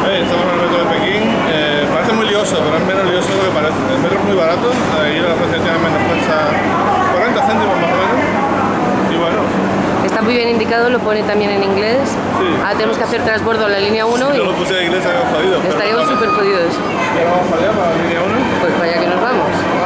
Estamos en el metro de Pekín. Parece muy lioso, pero es menos lioso de lo que parece. El metro es muy barato, ir a la estación tiene menos cuesta 40 céntimos más o menos. Y bueno. Está muy bien indicado, lo pone también en inglés. Sí. Ahora tenemos que hacer transbordo a la línea 1 Si y no lo pusiera en inglés estaríamos jodidos. estaríamos súper jodidos. ¿Y ahora vamos para allá, para la línea 1? Pues para allá que nos vamos.